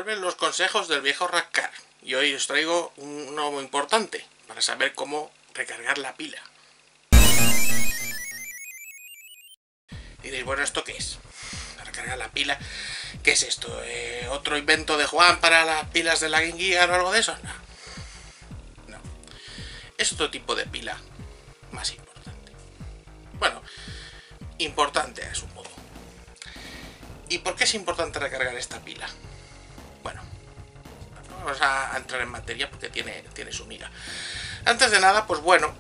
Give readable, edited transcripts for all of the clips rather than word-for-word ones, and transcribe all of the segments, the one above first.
Vuelven los consejos del viejo Rascar. Y hoy os traigo uno muy importante para saber cómo recargar la pila. Y diréis, bueno, ¿esto qué es? Recargar la pila. ¿Qué es esto? ¿Otro invento de Juan para las pilas de la Game Gear o algo de eso? No. Es otro tipo de pila más importante. Bueno, importante a su modo. ¿Y por qué es importante recargar esta pila? Bueno, vamos a entrar en materia porque tiene su miga. Antes de nada, pues bueno,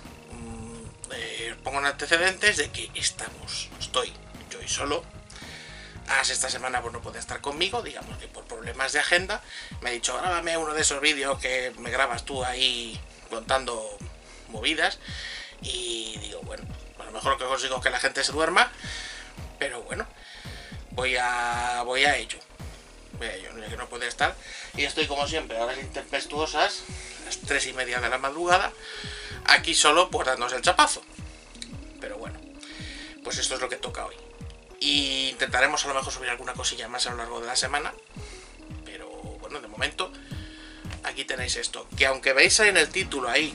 pongo en antecedentes de que estoy yo y solo. Esta semana pues no puede estar conmigo, digamos que por problemas de agenda. Me ha dicho, grábame uno de esos vídeos que me grabas tú ahí contando movidas. Y digo, bueno, a lo mejor lo que consigo es que la gente se duerma, pero bueno, voy a ello. Que no puede estar. Y estoy como siempre, a horas intempestuosas, a las 3:30 de la madrugada, aquí solo pues dándose el chapazo. Pero bueno, pues esto es lo que toca hoy. Y intentaremos a lo mejor subir alguna cosilla más a lo largo de la semana. Pero bueno, de momento, aquí tenéis esto. Que aunque veis en el título ahí,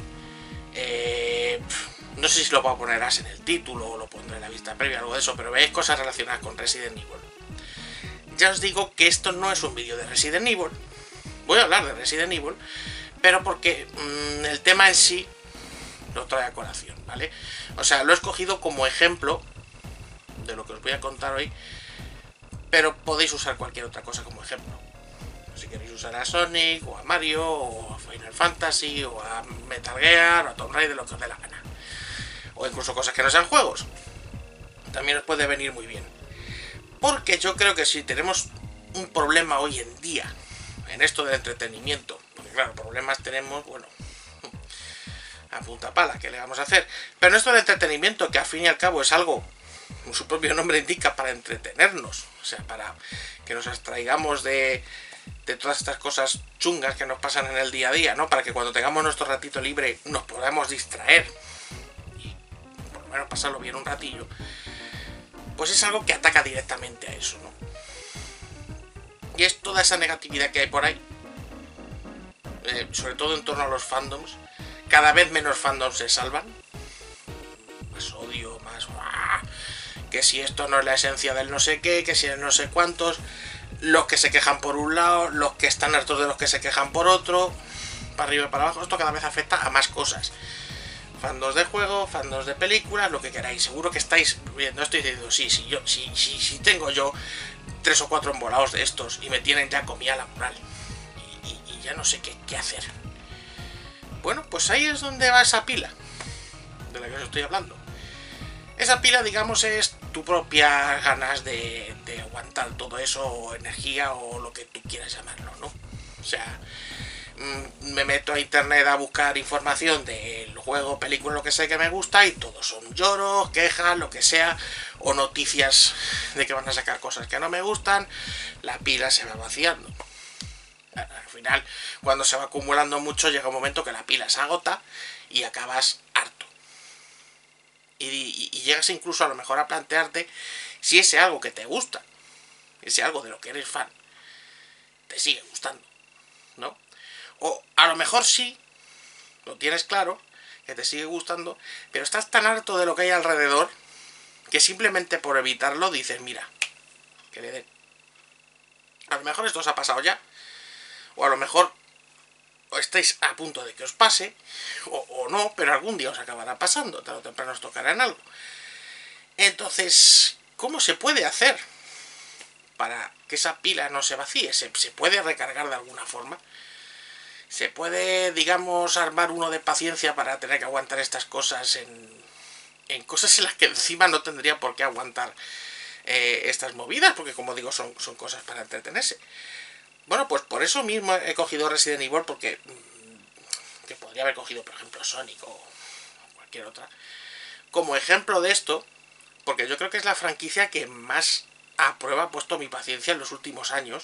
no sé si lo voy a poner en el título o lo pondré en la vista previa, algo de eso, pero veis cosas relacionadas con Resident Evil. Ya os digo que esto no es un vídeo de Resident Evil. Voy a hablar de Resident Evil, pero porque el tema en sí lo trae a colación, ¿vale? O sea, lo he escogido como ejemplo de lo que os voy a contar hoy, pero podéis usar cualquier otra cosa como ejemplo. Si queréis usar a Sonic, o a Mario, o a Final Fantasy, o a Metal Gear, o a Tomb Raider, lo que os dé la gana. O incluso cosas que no sean juegos. También os puede venir muy bien. Porque yo creo que si tenemos un problema hoy en día en esto del entretenimiento, porque claro, problemas tenemos, bueno, a punta pala, ¿qué le vamos a hacer? Pero en esto del entretenimiento, que al fin y al cabo es algo, como su propio nombre indica, para entretenernos, o sea, para que nos abstraigamos de todas estas cosas chungas que nos pasan en el día a día, ¿no? Para que cuando tengamos nuestro ratito libre nos podamos distraer y por lo menos pasarlo bien un ratillo. Pues es algo que ataca directamente a eso, ¿no? Y es toda esa negatividad que hay por ahí, sobre todo en torno a los fandoms. Cada vez menos fandoms se salvan. Más odio, más... que si esto no es la esencia del no sé qué, que si es no sé cuántos. Los que se quejan por un lado, los que están hartos de los que se quejan por otro. Para arriba y para abajo. Esto cada vez afecta a más cosas. Fandoms de juego, fandoms de películas, lo que queráis. Seguro que estáis viendo esto y diciendo, si tengo yo 3 o 4 embolados de estos y me tienen ya comida la moral y ya no sé qué hacer. Bueno, pues ahí es donde va esa pila de la que os estoy hablando. Esa pila, digamos, es tu propia ganas de aguantar todo eso, o energía, o lo que tú quieras llamarlo, ¿no? O sea, me meto a internet a buscar información del juego, película, lo que sé que me gusta, y todos son lloros, quejas, lo que sea, o noticias de que van a sacar cosas que no me gustan. La pila se va vaciando. Al final, cuando se va acumulando mucho, llega un momento que la pila se agota y acabas harto. Y llegas incluso a lo mejor a plantearte si ese algo que te gusta, ese algo de lo que eres fan, te sigue gustando, ¿no? O a lo mejor sí, lo tienes claro, que te sigue gustando, pero estás tan harto de lo que hay alrededor que simplemente por evitarlo dices, mira, que le den. A lo mejor esto os ha pasado ya, o a lo mejor estáis a punto de que os pase, o no, pero algún día os acabará pasando, tarde o temprano os tocará en algo. Entonces, ¿cómo se puede hacer para que esa pila no se vacíe? ¿Se puede recargar de alguna forma? ¿Se puede, digamos, armar uno de paciencia para tener que aguantar estas cosas en cosas en las que encima no tendría por qué aguantar estas movidas? Porque, como digo, son cosas para entretenerse. Bueno, pues por eso mismo he cogido Resident Evil, porque que podría haber cogido, por ejemplo, Sonic o cualquier otra, como ejemplo de esto, porque yo creo que es la franquicia que más a prueba ha puesto mi paciencia en los últimos años.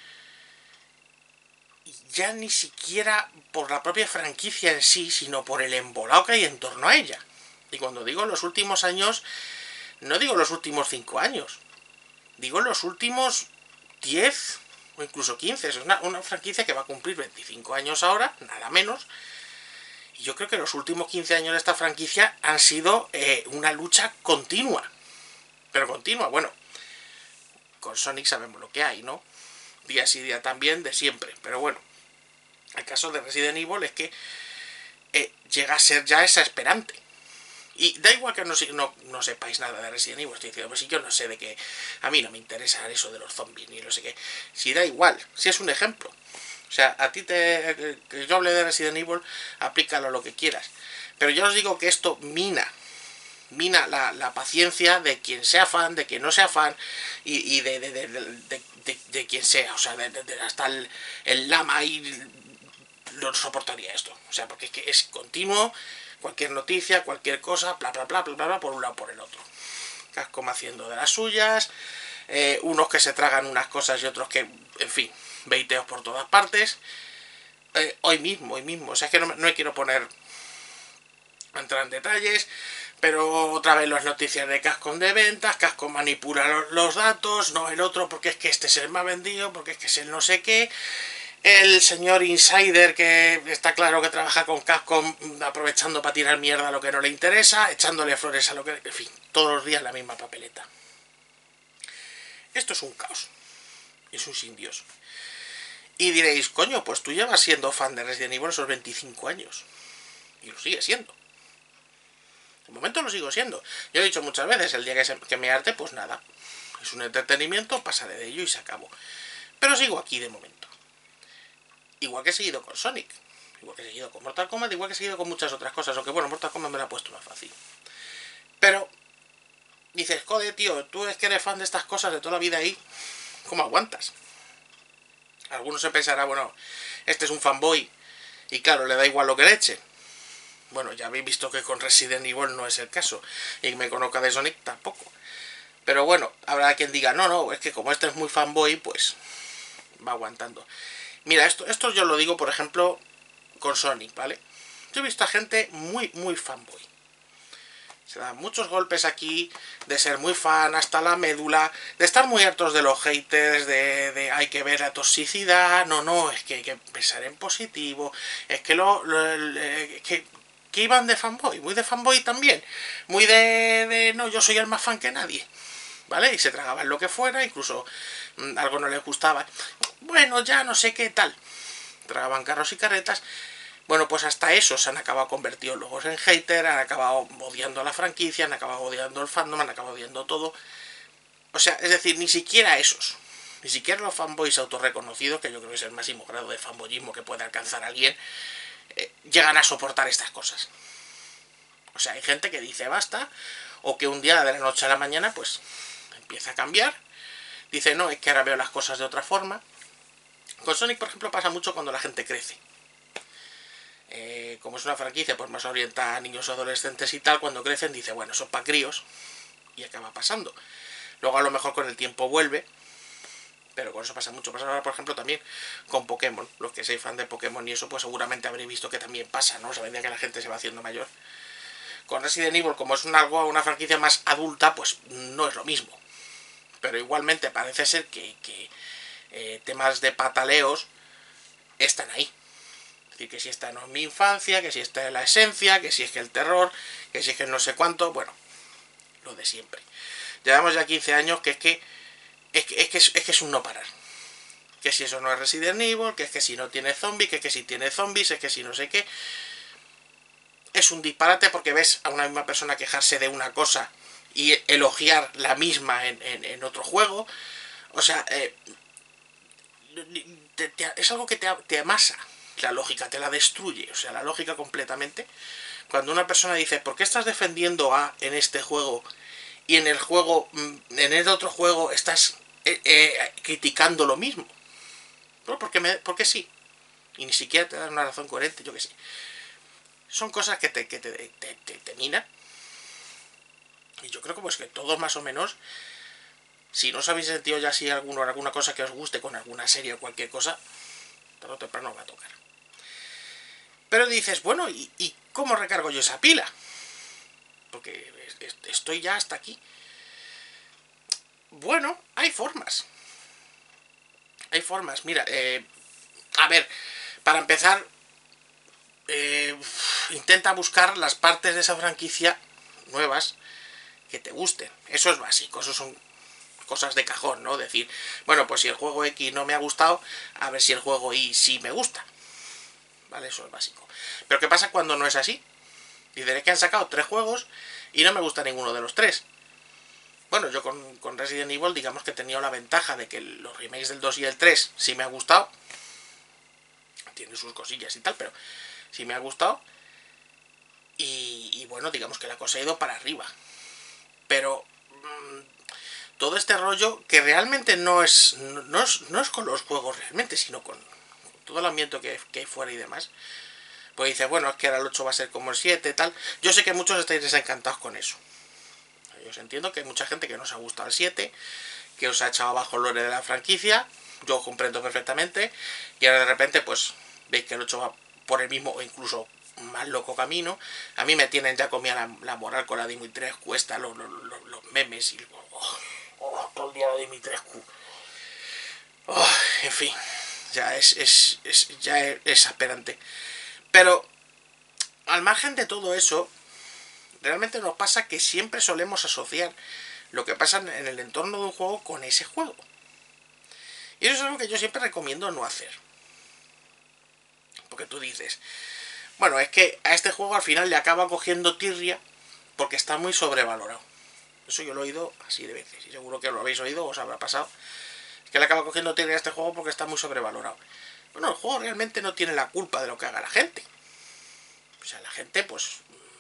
Y ya ni siquiera por la propia franquicia en sí, sino por el embolado que hay en torno a ella. Y cuando digo los últimos años, no digo los últimos 5 años. Digo los últimos 10, o incluso 15. Es una franquicia que va a cumplir 25 años ahora, nada menos. Y yo creo que los últimos 15 años de esta franquicia han sido una lucha continua. Pero continua, bueno. Con Sonic sabemos lo que hay, ¿no? Día sí, día también, de siempre. Pero bueno, el caso de Resident Evil es que llega a ser ya exasperante. Y da igual que no sepáis nada de Resident Evil, estoy diciendo, pues si yo no sé de qué, a mí no me interesa eso de los zombies ni no sé qué. Si da igual, si es un ejemplo. O sea, a ti que yo hable de Resident Evil, aplícalo lo que quieras. Pero yo os digo que esto mina la paciencia de quien sea fan, de quien no sea fan, y de quien sea. O sea, hasta el lama ahí no soportaría esto. O sea, porque es que es continuo. Cualquier noticia, cualquier cosa, bla, bla, bla, bla, bla, bla, por un lado por el otro. Capcom haciendo de las suyas, unos que se tragan unas cosas y otros que, en fin, veiteos por todas partes. Hoy mismo, o sea, es que no me quiero entrar en detalles, pero otra vez las noticias de Capcom de ventas, Capcom manipula los datos, no el otro porque es que este es el más vendido, porque es que es el no sé qué. El señor Insider, que está claro que trabaja con Capcom, aprovechando para tirar mierda a lo que no le interesa, echándole flores a lo que... En fin, todos los días la misma papeleta. Esto es un caos. Es un sin Dios. Y diréis, coño, pues tú llevas siendo fan de Resident Evil esos 25 años. Y lo sigue siendo. De momento lo sigo siendo. Yo he dicho muchas veces, el día que me harte, pues nada. Es un entretenimiento, pasaré de ello y se acabó. Pero sigo aquí de momento. Igual que he seguido con Sonic, igual que he seguido con Mortal Kombat, igual que he seguido con muchas otras cosas, aunque bueno, Mortal Kombat me lo ha puesto más fácil. Pero dices, joder, tío, tú es que eres fan de estas cosas de toda la vida ahí, ¿cómo aguantas? Algunos se pensará, bueno, este es un fanboy y claro, le da igual lo que le eche. Bueno, ya habéis visto que con Resident Evil no es el caso, y que me conozca de Sonic tampoco. Pero bueno, habrá quien diga, no, es que como este es muy fanboy, pues va aguantando. Mira, esto yo lo digo, por ejemplo, con Sonic, ¿vale? Yo he visto a gente muy fanboy. Se dan muchos golpes aquí, de ser muy fan hasta la médula, de estar muy hartos de los haters, de hay que ver la toxicidad, no, es que hay que pensar en positivo, es que que iban de fanboy, muy de fanboy también, muy no, yo soy el más fan que nadie. ¿Vale? Y se tragaban lo que fuera, incluso algo no les gustaba. Bueno, ya no sé qué tal. Tragaban carros y carretas. Bueno, pues hasta esos han acabado convertidos luego en hater, han acabado odiando a la franquicia, han acabado odiando el fandom, han acabado odiando todo. O sea, es decir, ni siquiera esos, ni siquiera los fanboys autorreconocidos, que yo creo que es el máximo grado de fanboyismo que puede alcanzar alguien, llegan a soportar estas cosas. O sea, hay gente que dice basta, o que un día de la noche a la mañana, pues empieza a cambiar, dice no, es que ahora veo las cosas de otra forma. Con Sonic, por ejemplo, pasa mucho cuando la gente crece. Como es una franquicia pues más orientada a niños adolescentes y tal, cuando crecen dice, bueno, eso es para críos, y acaba pasando. Luego a lo mejor con el tiempo vuelve, pero con eso pasa mucho. Pasa ahora, por ejemplo, también con Pokémon. Los que seáis fan de Pokémon y eso, pues seguramente habréis visto que también pasa, ¿no? O sea, a medida que la gente se va haciendo mayor. Con Resident Evil, como es una franquicia más adulta, pues no es lo mismo. Pero igualmente parece ser que temas de pataleos están ahí. Es decir, que si esta no es mi infancia, que si esta es la esencia, que si es que el terror, que si es que no sé cuánto, bueno, lo de siempre. Llevamos ya 15 años que es un no parar. Que si eso no es Resident Evil, que es que si no tiene zombies, que es que si tiene zombies, es que si no sé qué. Es un disparate porque ves a una misma persona quejarse de una cosa y elogiar la misma en otro juego. O sea, es algo que te amasa. La lógica te la destruye, o sea, la lógica completamente. Cuando una persona dice, ¿por qué estás defendiendo A en este juego y en el el otro juego estás criticando lo mismo? ¿No? Porque sí. Y ni siquiera te dan una razón coherente, yo que sé. Son cosas que te minan. Y yo creo que pues que todos más o menos, si no os habéis sentido ya así alguna cosa que os guste con alguna serie o cualquier cosa, tarde o temprano va a tocar. Pero dices, bueno, ¿y cómo recargo yo esa pila? Porque estoy ya hasta aquí. Bueno, hay formas. Hay formas, mira, a ver, para empezar, intenta buscar las partes de esa franquicia nuevas que te gusten. Eso es básico, eso son cosas de cajón, ¿no? Decir, bueno, pues si el juego X no me ha gustado, a ver si el juego Y sí me gusta. ¿Vale? Eso es básico. Pero ¿qué pasa cuando no es así? Y diré que han sacado 3 juegos y no me gusta ninguno de los 3. Bueno, yo con Resident Evil digamos que he tenido la ventaja de que los remakes del 2 y el 3 sí me ha gustado. Tiene sus cosillas y tal, pero sí me ha gustado. Y bueno, digamos que la cosa ha ido para arriba. Pero todo este rollo que realmente no es con los juegos realmente, sino con todo el ambiente que hay fuera y demás. Pues dice, bueno, es que ahora el 8 va a ser como el 7 tal. Yo sé que muchos estáis desencantados con eso. Yo os entiendo que hay mucha gente que no os ha gustado el 7, que os ha echado abajo el lore de la franquicia. Yo comprendo perfectamente. Y ahora de repente, pues, veis que el 8 va por el mismo o incluso más loco camino. A mí me tienen ya comida la moral con la Dimitrescu, cuesta los memes y todo el día la Dimitrescu. En fin, ya es exasperante. Pero al margen de todo eso, realmente nos pasa que siempre solemos asociar lo que pasa en el entorno de un juego con ese juego. Y eso es algo que yo siempre recomiendo no hacer. Porque tú dices, bueno, es que a este juego al final le acaba cogiendo tirria porque está muy sobrevalorado. Eso yo lo he oído así de veces, y seguro que lo habéis oído o os habrá pasado. Es que le acaba cogiendo tirria a este juego porque está muy sobrevalorado. Bueno, el juego realmente no tiene la culpa de lo que haga la gente. O sea, la gente pues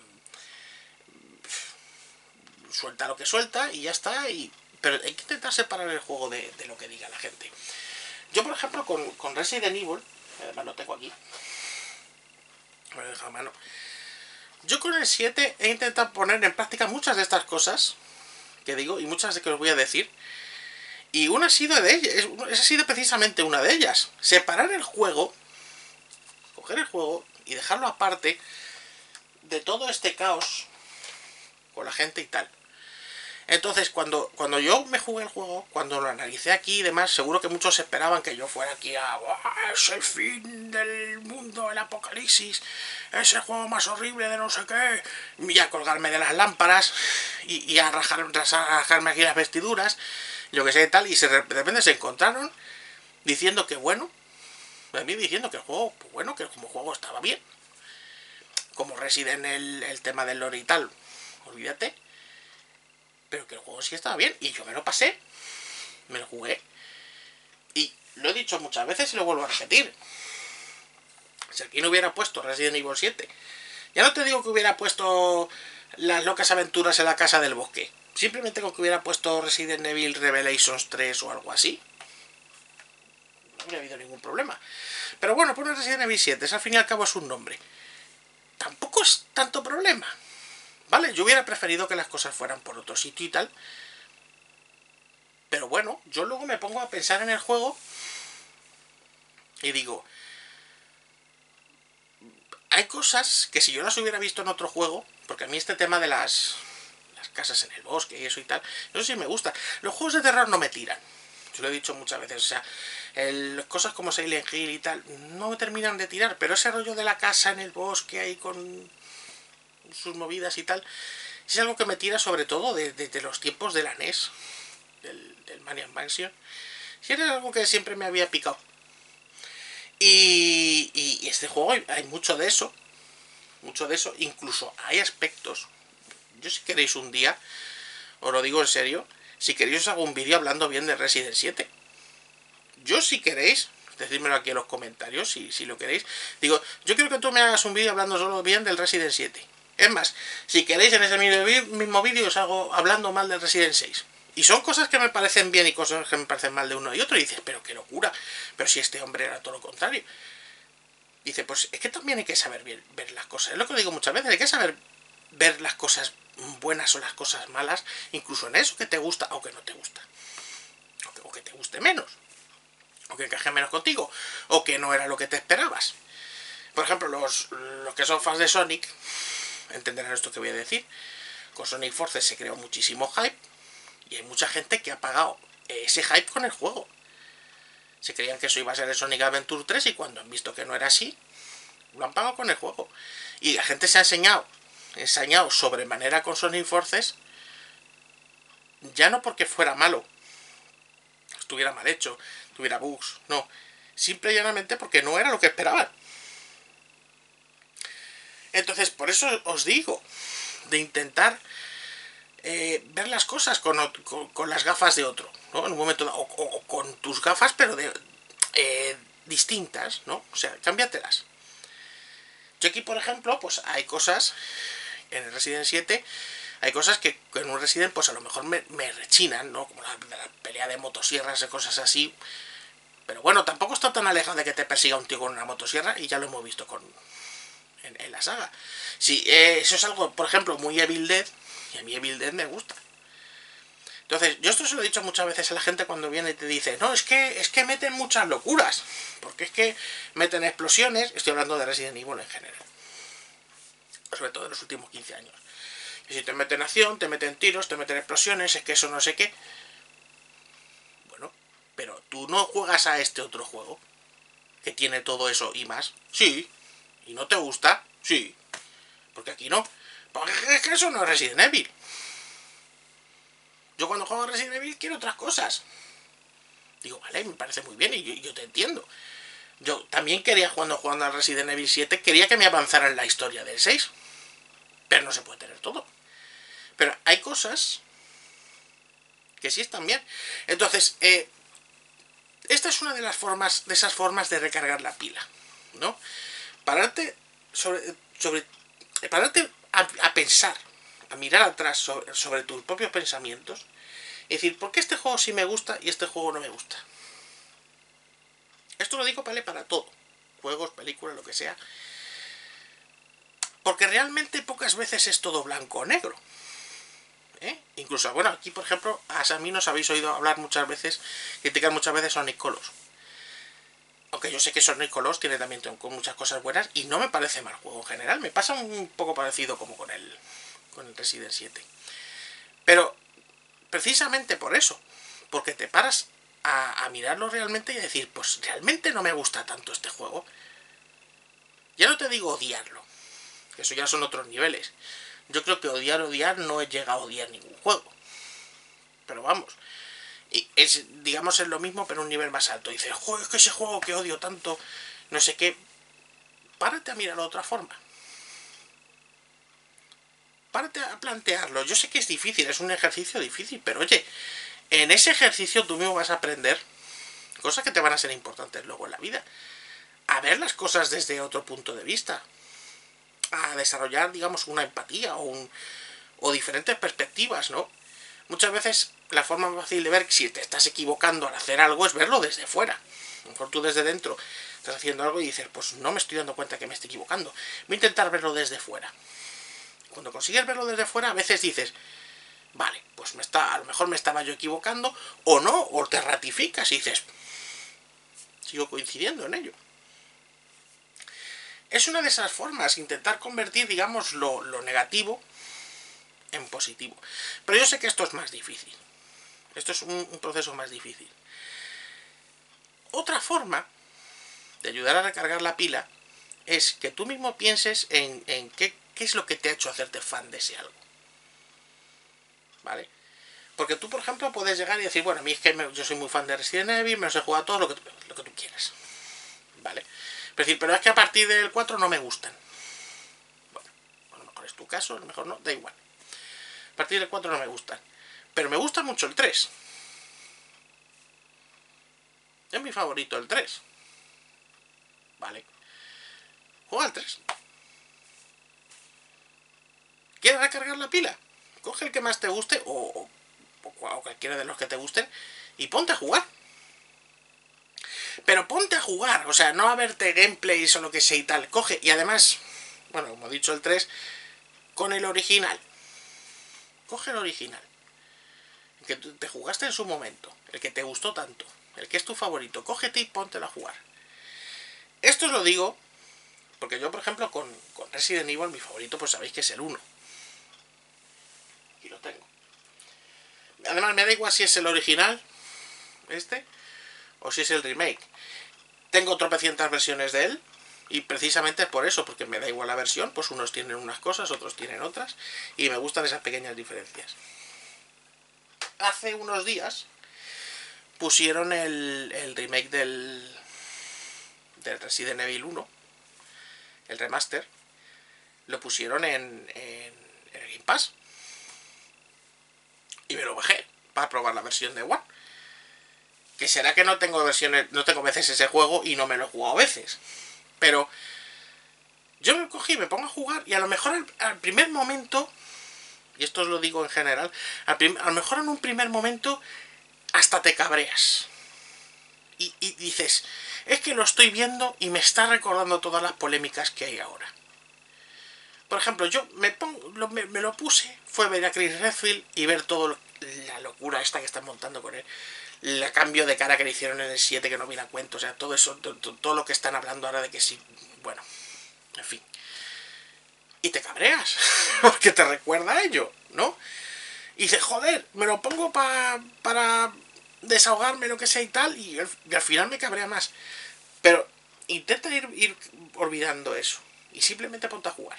suelta lo que suelta y ya está. Pero hay que intentar separar el juego de lo que diga la gente. Yo, por ejemplo, con Resident Evil, además lo tengo aquí, me lo he dejado a mano. Yo con el 7 he intentado poner en práctica muchas de estas cosas que digo y muchas de que os voy a decir. Y una ha sido de ellas, esa ha sido precisamente una de ellas. Separar el juego, coger el juego y dejarlo aparte de todo este caos con la gente y tal. Entonces, cuando yo me jugué el juego, cuando lo analicé aquí y demás, seguro que muchos esperaban que yo fuera aquí a es el fin del mundo, el apocalipsis, es el juego más horrible de no sé qué, y a colgarme de las lámparas y a rajarme aquí las vestiduras, yo que sé tal, y de repente se encontraron diciendo que bueno, a mí diciendo que el juego, pues bueno, que como juego estaba bien, como Resident el tema del lore y tal, olvídate. Pero que el juego sí estaba bien. Y yo me lo pasé. Me lo jugué. Y lo he dicho muchas veces y lo vuelvo a repetir. Si aquí no hubiera puesto Resident Evil 7, ya no te digo que hubiera puesto las locas aventuras en la casa del bosque. Simplemente con que hubiera puesto Resident Evil Revelations 3 o algo así, no habría habido ningún problema. Pero bueno, poner Resident Evil 7, al fin y al cabo es un nombre. Tampoco es tanto problema. ¿Vale? Yo hubiera preferido que las cosas fueran por otro sitio y tal. Pero bueno, yo luego me pongo a pensar en el juego y digo, hay cosas que si yo las hubiera visto en otro juego, porque a mí este tema de las casas en el bosque y eso y tal, eso sí me gusta. Los juegos de terror no me tiran. Yo lo he dicho muchas veces, o sea, cosas como Silent Hill y tal, no me terminan de tirar, pero ese rollo de la casa en el bosque ahí con sus movidas y tal, es algo que me tira sobre todo desde los tiempos de la NES, del Maniac Mansion. Si era algo que siempre me había picado. Y este juego hay mucho de eso. Mucho de eso. Incluso hay aspectos. Yo si queréis un día, os lo digo en serio, si queréis os hago un vídeo hablando bien de Resident 7. Yo si queréis, decídmelo aquí en los comentarios, si lo queréis. Digo, yo quiero que tú me hagas un vídeo hablando solo bien del Resident 7. Es más, si queréis en ese mismo vídeo os hago hablando mal del Resident 6. Y son cosas que me parecen bien y cosas que me parecen mal de uno y otro. Y dices, pero qué locura. Pero si este hombre era todo lo contrario. Dice, pues es que también hay que saber ver las cosas. Es lo que digo muchas veces. Hay que saber ver las cosas buenas o las cosas malas. Incluso en eso que te gusta o que no te gusta. O que te guste menos. O que encaje menos contigo. O que no era lo que te esperabas. Por ejemplo, los que son fans de Sonic entenderán esto que voy a decir. Con Sonic Forces se creó muchísimo hype y hay mucha gente que ha pagado ese hype con el juego. Se creían que eso iba a ser el Sonic Adventure 3 y cuando han visto que no era así, lo han pagado con el juego. Y la gente se ha ensañado sobremanera con Sonic Forces, ya no porque fuera malo, estuviera mal hecho, tuviera bugs, no. Simple y llanamente porque no era lo que esperaban. Entonces, por eso os digo, de intentar ver las cosas con las gafas de otro, ¿no? En un momento dado, o con tus gafas, pero distintas, ¿no? O sea, cámbiatelas. Yo aquí, por ejemplo, pues hay cosas, en el Resident 7, hay cosas que en un Resident, pues a lo mejor me rechinan, ¿no? Como la pelea de motosierras y cosas así. Pero bueno, tampoco está tan alejado de que te persiga un tío con una motosierra, y ya lo hemos visto en la saga. Sí, eso es algo, por ejemplo, muy Evil Dead, y a mí Evil Dead me gusta. Entonces, yo esto se lo he dicho muchas veces a la gente cuando viene y te dice, no, es que meten muchas locuras, porque es que meten explosiones, estoy hablando de Resident Evil en general, sobre todo en los últimos 15 años. Y si te meten acción, te meten tiros, te meten explosiones, es que eso no sé qué. Bueno, pero tú no juegas a este otro juego, que tiene todo eso y más. Sí. ¿Y no te gusta? Sí. Porque aquí no. Porque es que eso no es Resident Evil. Yo cuando juego a Resident Evil quiero otras cosas. Digo, vale, me parece muy bien y yo te entiendo. Yo también quería, jugando al Resident Evil 7, quería que me avanzara en la historia del 6. Pero no se puede tener todo. Pero hay cosas que sí están bien. Entonces, esta es una de esas formas de recargar la pila, ¿no? Pararte pararte a pensar, a mirar atrás sobre tus propios pensamientos y decir, ¿por qué este juego sí me gusta y este juego no me gusta? Esto lo digo, vale, para todo, juegos, películas, lo que sea, porque realmente pocas veces es todo blanco o negro. Incluso, bueno, aquí por ejemplo, a mí nos habéis oído hablar muchas veces, criticar muchas veces Sonic Colors. Aunque yo sé que Sonic Colors tiene también con muchas cosas buenas y no me parece mal juego en general. Me pasa un poco parecido como con el Resident 7. Pero precisamente por eso, porque te paras a mirarlo realmente y a decir, pues realmente no me gusta tanto este juego. Ya no te digo odiarlo, que eso ya son otros niveles. Yo creo que odiar no he llegado a odiar ningún juego. Pero vamos, y digamos es lo mismo pero un nivel más alto. Y dices, joder, es que ese juego que odio tanto, no sé qué. Párate a mirarlo de otra forma. Párate a plantearlo. Yo sé que es difícil, es un ejercicio difícil, pero oye, en ese ejercicio tú mismo vas a aprender cosas que te van a ser importantes luego en la vida. A ver las cosas desde otro punto de vista. A desarrollar, digamos, una empatía o diferentes perspectivas, ¿no? Muchas veces la forma más fácil de ver si te estás equivocando al hacer algo es verlo desde fuera. A lo mejor tú desde dentro estás haciendo algo y dices, pues no me estoy dando cuenta que me estoy equivocando. Voy a intentar verlo desde fuera. Cuando consigues verlo desde fuera, a veces dices, vale, pues a lo mejor me estaba yo equivocando, o no, o te ratificas y dices, sigo coincidiendo en ello. Es una de esas formas, intentar convertir, digamos, lo negativo en positivo. Pero yo sé que esto es más difícil. Esto es un proceso más difícil. Otra forma de ayudar a recargar la pila es que tú mismo pienses en qué es lo que te ha hecho hacerte fan de ese algo. ¿Vale? Porque tú, por ejemplo, puedes llegar y decir, bueno, a mí es que yo soy muy fan de Resident Evil, me los he jugado todo lo que tú quieras. ¿Vale? Pero es que a partir del 4 no me gustan. Bueno, a lo mejor es tu caso, a lo mejor no, da igual. A partir del 4 no me gustan. Pero me gusta mucho el 3. Es mi favorito el 3. Vale. Juega al 3. ¿Quieres recargar la pila? Coge el que más te guste o cualquiera de los que te gusten y ponte a jugar. Pero ponte a jugar, o sea, no a verte gameplays o lo que sea y tal. Coge, y además, bueno, como he dicho el 3, con el original. Coge el original. El que te jugaste en su momento, el que te gustó tanto, el que es tu favorito. Cógete y póntelo a jugar. Esto os lo digo porque yo, por ejemplo, con Resident Evil, mi favorito, pues sabéis que es el 1. Aquí lo tengo. Además, me da igual si es el original, o si es el remake. Tengo tropecientas versiones de él, y precisamente es por eso, porque me da igual la versión, pues unos tienen unas cosas, otros tienen otras, y me gustan esas pequeñas diferencias. Hace unos días pusieron el remake del Resident Evil 1, el remaster, lo pusieron en el Game Pass. Y me lo bajé para probar la versión de One. Que será que no tengo versiones, no tengo veces ese juego y no me lo he jugado veces. Pero yo me cogí, me pongo a jugar y a lo mejor al primer momento, y esto os lo digo en general, a lo mejor en un primer momento hasta te cabreas. Y dices, es que lo estoy viendo y me está recordando todas las polémicas que hay ahora. Por ejemplo, yo me lo puse, fue ver a Chris Redfield y ver toda la locura esta que están montando con él. El cambio de cara que le hicieron en el 7 que no viene a cuento, o sea, todo eso, todo lo que están hablando ahora de que sí, bueno, en fin. Y te cabreas, porque te recuerda a ello, ¿no? Y dices, joder, me lo pongo para desahogarme, lo que sea y tal, y al final me cabrea más. Pero intenta ir olvidando eso, y simplemente ponte a jugar.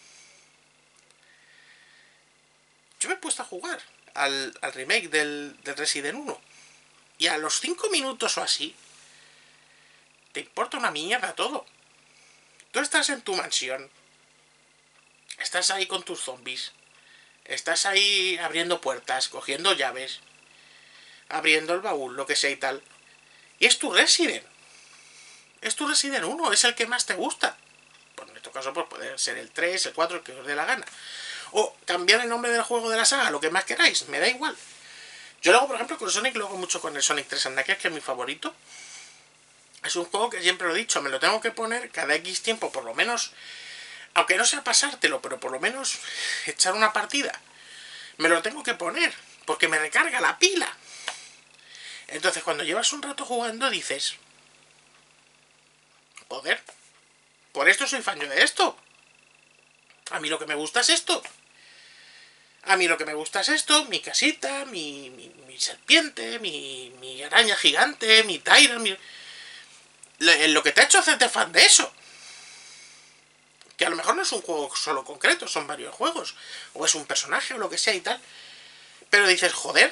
Yo me he puesto a jugar al remake del Resident 1. Y a los 5 minutos o así, te importa una mierda todo. Tú estás en tu mansión, estás ahí con tus zombies, estás ahí abriendo puertas, cogiendo llaves, abriendo el baúl, lo que sea y tal. Y es tu Resident. Es tu Resident 1, es el que más te gusta. Pues en este caso pues puede ser el 3, el 4, el que os dé la gana. O cambiar el nombre del juego de la saga, lo que más queráis, me da igual. Yo lo hago, por ejemplo, con Sonic, lo hago mucho con el Sonic 3 and Knuckles, que es mi favorito. Es un juego que siempre lo he dicho, me lo tengo que poner cada X tiempo, por lo menos, aunque no sea pasártelo, pero por lo menos echar una partida. Me lo tengo que poner, porque me recarga la pila. Entonces, cuando llevas un rato jugando, dices, joder, por esto soy fan yo de esto. A mí lo que me gusta es esto. A mí lo que me gusta es esto, mi casita, mi serpiente, mi araña gigante, mi Tyrant, lo que te ha hecho hacerte fan de eso. Que a lo mejor no es un juego solo concreto, son varios juegos. O es un personaje o lo que sea y tal. Pero dices, joder,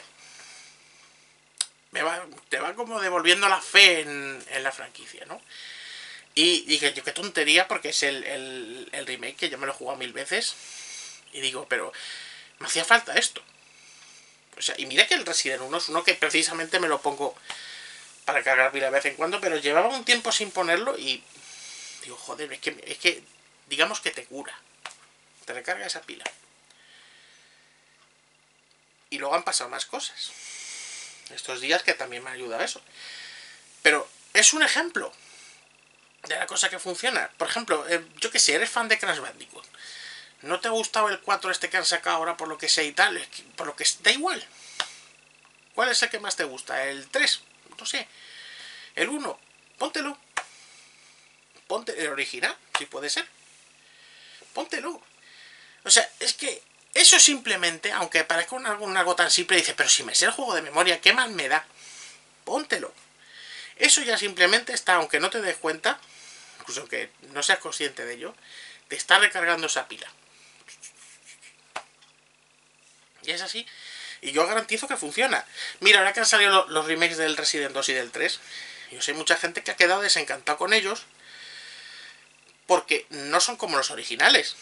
te va como devolviendo la fe en la franquicia, ¿no? Y dije, yo qué tontería, porque es el remake que yo me lo he jugado 1000 veces. Y digo, pero me hacía falta esto. O sea, y mira que el Resident 1 es uno que precisamente me lo pongo para cargar pila de vez en cuando, pero llevaba un tiempo sin ponerlo y digo, joder, es que digamos que te cura. Te recarga esa pila. Y luego han pasado más cosas estos días que también me ha ayudado a eso. Pero es un ejemplo de la cosa que funciona. Por ejemplo, yo que sé, eres fan de Crash Bandicoot. ¿No te ha gustado el 4 este que han sacado ahora por lo que sea y tal? Por lo que da igual. ¿Cuál es el que más te gusta? ¿El 3? No sé. ¿El 1? Póntelo. Ponte el original, si puede ser. Póntelo. O sea, es que eso simplemente, aunque parezca algo tan simple, dice, pero si me sé el juego de memoria, ¿qué más me da? Póntelo. Eso ya simplemente está, aunque no te des cuenta, incluso aunque no seas consciente de ello, te está recargando esa pila. Y es así. Y yo garantizo que funciona. Mira, ahora que han salido los remakes del Resident 2 y del 3, yo sé mucha gente que ha quedado desencantada con ellos porque no son como los originales.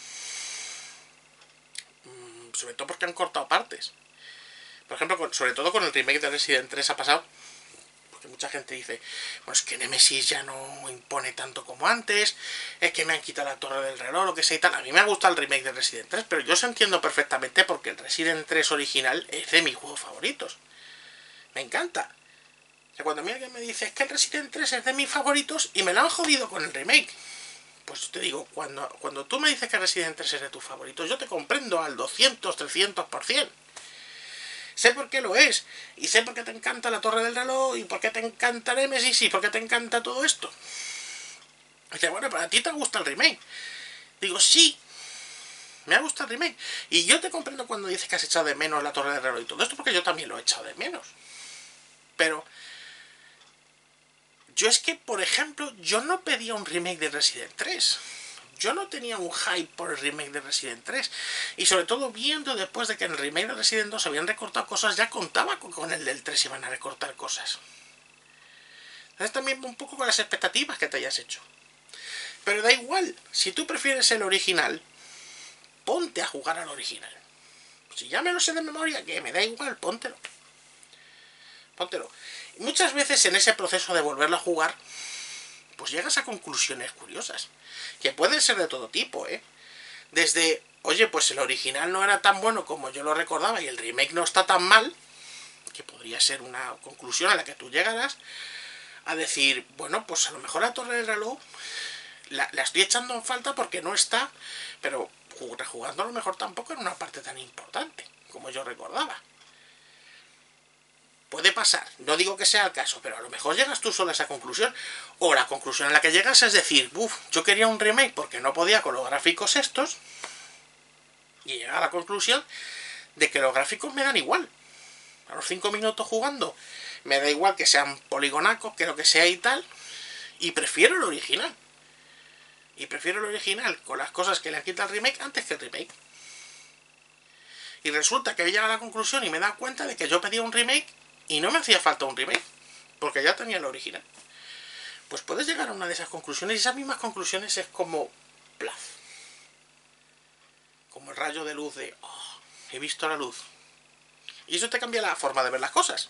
Sobre todo porque han cortado partes. Por ejemplo, sobre todo con el remake de Resident 3 ha pasado. Porque mucha gente dice, pues que Nemesis ya no impone tanto como antes, es que me han quitado la torre del reloj, lo que sea y tal. A mí me ha gustado el remake de Resident 3, pero yo os entiendo perfectamente porque el Resident 3 original es de mis juegos favoritos. Me encanta. O sea, cuando alguien me dice, es que el Resident 3 es de mis favoritos y me lo han jodido con el remake. Pues te digo, cuando tú me dices que Resident 3 es de tus favoritos, yo te comprendo al 200, 300%. Sé por qué lo es. Y sé por qué te encanta la torre del reloj. Y por qué te encanta Nemesis. Y por qué te encanta todo esto. Y dice, bueno, pero a ti te gusta el remake. Digo, sí. Me ha gustado el remake. Y yo te comprendo cuando dices que has echado de menos la torre del reloj y todo esto, porque yo también lo he echado de menos. Pero Yo es que, por ejemplo, yo no pedía un remake de Resident 3. Yo no tenía un hype por el remake de Resident 3. Y sobre todo viendo después de que en el remake de Resident 2 habían recortado cosas, ya contaba con el del 3 iban a recortar cosas. Entonces también un poco con las expectativas que te hayas hecho. Pero da igual, si tú prefieres el original, ponte a jugar al original. Si ya me lo sé de memoria, que me da igual, póntelo. Póntelo. Y muchas veces en ese proceso de volverlo a jugar, pues llegas a conclusiones curiosas. Que pueden ser de todo tipo, ¿eh? Desde, oye, pues el original no era tan bueno como yo lo recordaba y el remake no está tan mal, que podría ser una conclusión a la que tú llegarás, a decir, bueno, pues a lo mejor la Torre del Reloj la estoy echando en falta porque no está, pero rejugando a lo mejor tampoco era una parte tan importante como yo recordaba. Puede pasar, no digo que sea el caso, pero a lo mejor llegas tú solo a esa conclusión, o la conclusión a la que llegas es decir, yo quería un remake porque no podía con los gráficos estos, y llega a la conclusión de que los gráficos me dan igual. A los 5 minutos jugando me da igual que sean poligonacos, que lo que sea y tal, y prefiero el original. Y prefiero el original con las cosas que le han quitado al remake antes que el remake. Y resulta que he llegado a la conclusión y me he dado cuenta de que yo pedía un remake y no me hacía falta un remake, porque ya tenía el original. Pues puedes llegar a una de esas conclusiones y esas mismas conclusiones es como plaf. Como el rayo de luz de, oh, he visto la luz. Y eso te cambia la forma de ver las cosas.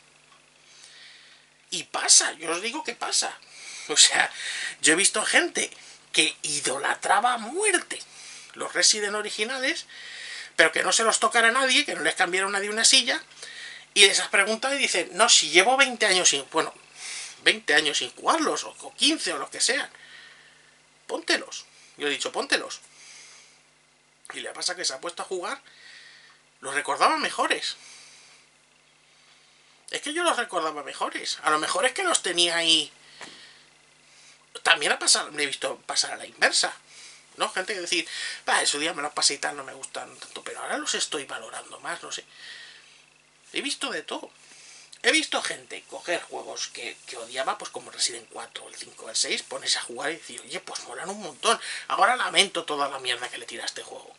Y pasa, yo os digo que pasa. O sea, yo he visto gente que idolatraba a muerte los Resident originales, pero que no se los tocara a nadie, que no les cambiara a nadie una silla, y les has preguntado y dicen, no, si llevo 20 años sin, bueno, 20 años sin jugarlos, o 15 o los que sean, póntelos. Yo he dicho, póntelos. Y le pasa que se ha puesto a jugar, los recordaba mejores. Es que yo los recordaba mejores. A lo mejor es que los tenía ahí. También me he visto pasar a la inversa, ¿no? Gente que decir, en su día me los pasé y tal, no me gustan tanto, pero ahora los estoy valorando más, no sé. He visto de todo. He visto gente coger juegos que odiaba, pues como Resident 4, el 5, el 6, ponerse a jugar y decir, oye, pues molan un montón. Ahora lamento toda la mierda que le tira a este juego.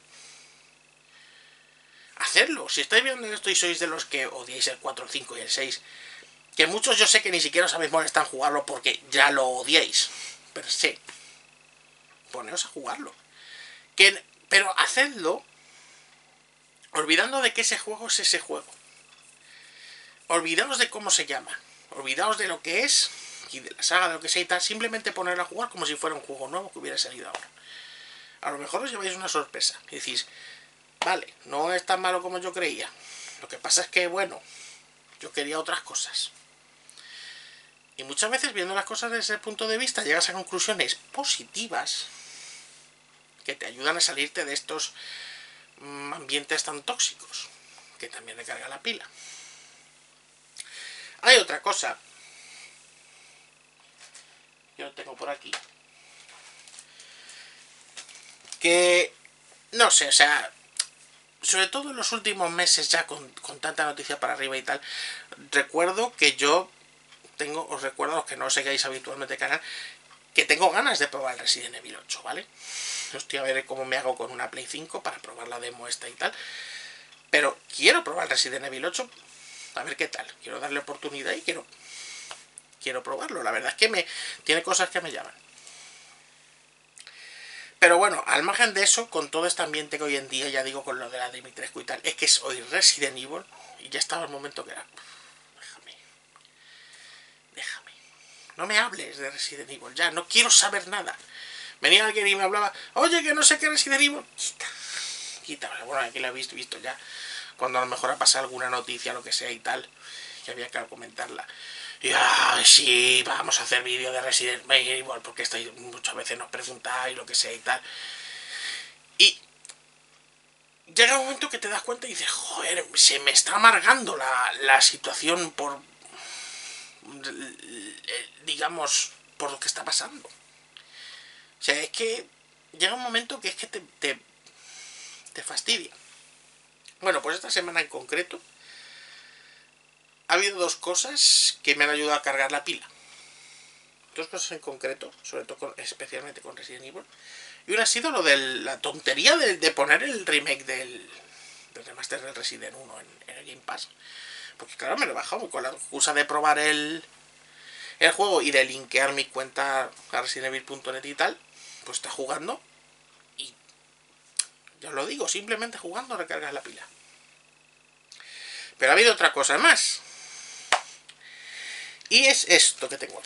Hacedlo. Si estáis viendo esto y sois de los que odiáis el 4, el 5 y el 6, que muchos yo sé que ni siquiera os habéis molestado en jugarlo porque ya lo odiáis, pero sí, poneos a jugarlo. Pero hacedlo olvidando de que ese juego es ese juego. Olvidaos de cómo se llama. Olvidaos de lo que es y de la saga, de lo que sea y tal. Simplemente ponerlo a jugar como si fuera un juego nuevo que hubiera salido ahora. A lo mejor os lleváis una sorpresa y decís, vale, no es tan malo como yo creía. Lo que pasa es que, bueno, yo quería otras cosas. Y muchas veces viendo las cosas desde ese punto de vista llegas a conclusiones positivas que te ayudan a salirte de estos ambientes tan tóxicos, que también le carga la pila. Hay otra cosa, yo lo tengo por aquí, que no sé, o sea, sobre todo en los últimos meses ya con tanta noticia para arriba y tal, recuerdo que yo os recuerdo a los que no seguáis habitualmente el canal, que tengo ganas de probar el Resident Evil 8, ¿vale? Estoy a ver cómo me hago con una Play 5 para probar la demo esta y tal, pero quiero probar el Resident Evil 8, a ver qué tal, quiero darle oportunidad y quiero probarlo. La verdad es que tiene cosas que me llaman. Pero bueno, al margen de eso, con todo este ambiente que hoy en día, ya digo con lo de la Dimitrescu y tal, es que soy Resident Evil y ya estaba el momento que era, déjame, no me hables de Resident Evil, ya, no quiero saber nada. Venía alguien y me hablaba, oye, que no sé qué Resident Evil, quita, bueno, aquí lo he visto ya, cuando a lo mejor ha pasado alguna noticia, lo que sea y tal, que había que comentarla. Y sí, vamos a hacer vídeo de Resident Evil, porque muchas veces nos preguntáis lo que sea y tal. Y llega un momento que te das cuenta y dices, joder, se me está amargando la situación por, digamos, por lo que está pasando. O sea, es que llega un momento que es que te fastidia. Bueno, pues esta semana en concreto ha habido dos cosas que me han ayudado a cargar la pila. dos cosas en concreto, sobre todo especialmente con Resident Evil. Y una ha sido lo de la tontería de poner el remake del remaster del Resident 1 en el Game Pass. Porque claro, me lo he bajado con la excusa de probar el juego y de linkear mi cuenta a residentevil.net y tal. Pues está jugando y ya os lo digo, simplemente jugando recargas la pila. Pero ha habido otra cosa más. Y es esto que tengo aquí.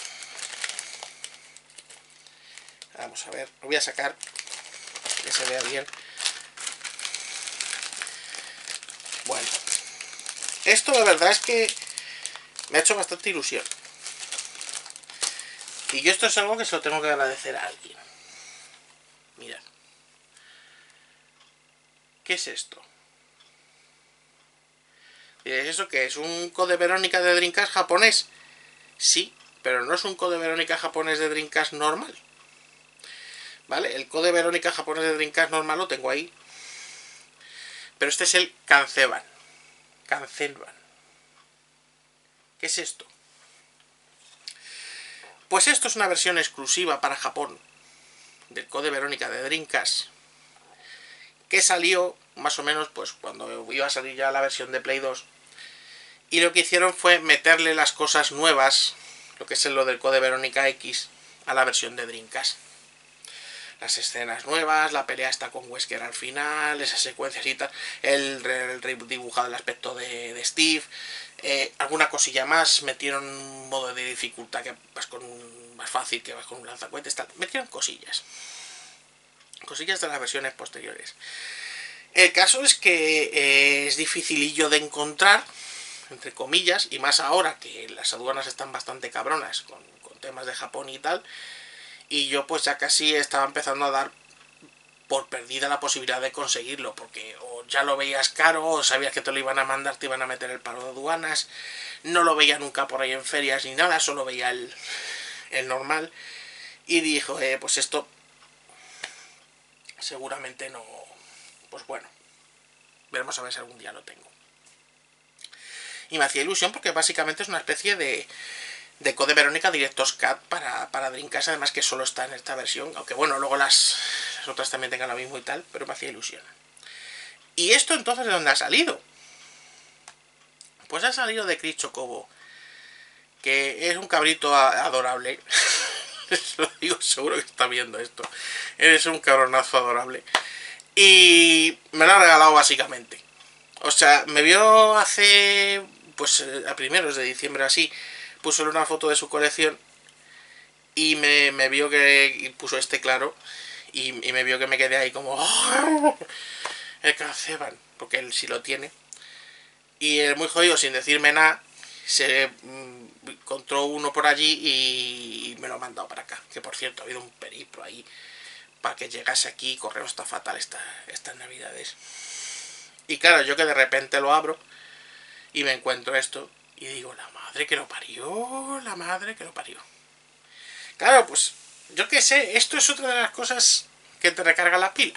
Vamos a ver, lo voy a sacar, que se vea bien. Bueno, esto la verdad es que me ha hecho bastante ilusión. Y yo esto es algo que se lo tengo que agradecer a alguien. Mirad. ¿Qué es esto? ¿Es eso qué es? ¿Un Code Verónica de Dreamcast japonés? Sí, pero no es un Code Verónica japonés de Dreamcast normal. ¿Vale? El Code Verónica japonés de Dreamcast normal lo tengo ahí. Pero este es el Kanzenban. Kanzenban. ¿Qué es esto? Pues esto es una versión exclusiva para Japón del Code Verónica de Dreamcast, que salió más o menos pues cuando iba a salir ya la versión de Play 2. Y lo que hicieron fue meterle las cosas nuevas, lo que es lo del Code Verónica X, a la versión de Dreamcast. Las escenas nuevas, la pelea está con Wesker al final, esas secuencias y tal, el dibujado el aspecto de Steve, alguna cosilla más, metieron un modo de dificultad que vas con más fácil, que vas con un lanzacohetes, tal, metieron cosillas de las versiones posteriores. El caso es que es dificilillo de encontrar, entre comillas, y más ahora que las aduanas están bastante cabronas con temas de Japón y tal. Y yo pues ya casi estaba empezando a dar por perdida la posibilidad de conseguirlo, porque o ya lo veías caro, o sabías que te lo iban a mandar, te iban a meter el paro de aduanas, no lo veía nunca por ahí en ferias ni nada, solo veía el normal, y dijo, pues esto seguramente no, pues bueno, veremos a ver si algún día lo tengo. Y me hacía ilusión porque básicamente es una especie de Code Verónica Director's Cut para Dreamcast, además que solo está en esta versión, aunque bueno, luego las otras también tengan lo mismo y tal, pero me hacía ilusión. ¿Y esto entonces de dónde ha salido? Pues ha salido de Chris Chocobo, que es un cabrito adorable. Lo digo, seguro que está viendo esto. Eres un cabronazo adorable. Y me lo ha regalado básicamente. O sea, me vio hace, pues a primeros de diciembre así, puso una foto de su colección y me vio que puso este claro y me vio que me quedé ahí como ¡oh! El Kanzenban, porque él sí lo tiene, y el muy jodido, sin decirme nada, se encontró uno por allí y me lo ha mandado para acá, que por cierto ha habido un periplo ahí para que llegase aquí. Correo está fatal estas navidades. Y claro, yo que de repente lo abro y me encuentro esto y digo, la madre que lo parió, la madre que lo parió. Claro, pues yo qué sé, esto es otra de las cosas que te recarga la pila.